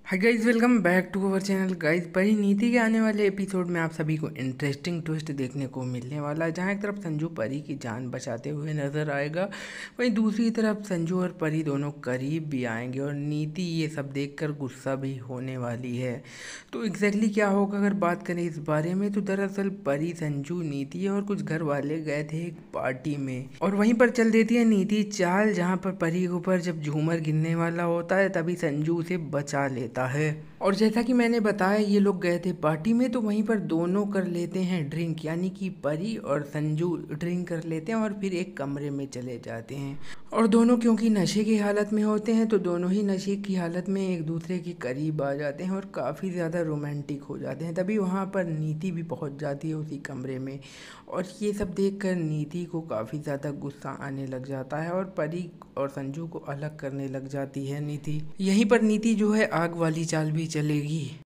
Hi guys, welcome back to our channel guys. Parineeti के आने वाले एपिसोड में आप सभी को इंटरेस्टिंग ट्विस्ट देखने को मिलने वाला है, जहाँ एक तरफ संजू परी की जान बचाते हुए नजर आएगा, वहीं दूसरी तरफ संजू और परी दोनों करीब भी आएंगे और नीति ये सब देखकर गुस्सा भी होने वाली है। तो एग्जैक्टली क्या होगा अगर बात करें इस बारे में, तो दरअसल परी, संजू, नीति और कुछ घर वाले गए थे एक पार्टी में और वहीं पर चल देती है नीति चाल, जहाँ पर परी के ऊपर जब झूमर गिरने वाला होता है तभी संजू उसे बचा लेता है। और जैसा कि मैंने बताया, ये लोग गए थे पार्टी में तो वहीं पर दोनों कर लेते हैं ड्रिंक, यानी कि परी और संजू ड्रिंक कर लेते हैं और फिर एक कमरे में चले जाते हैं। और दोनों क्योंकि नशे की हालत में होते हैं तो दोनों ही नशे की हालत में एक दूसरे के करीब आ जाते हैं और काफ़ी ज़्यादा रोमांटिक हो जाते हैं। तभी वहाँ पर नीति भी पहुँच जाती है उसी कमरे में और ये सब देखकर नीति को काफ़ी ज़्यादा गुस्सा आने लग जाता है और परी और संजू को अलग करने लग जाती है नीति। यहीं पर नीति जो है आग वाली चाल भी चलेगी।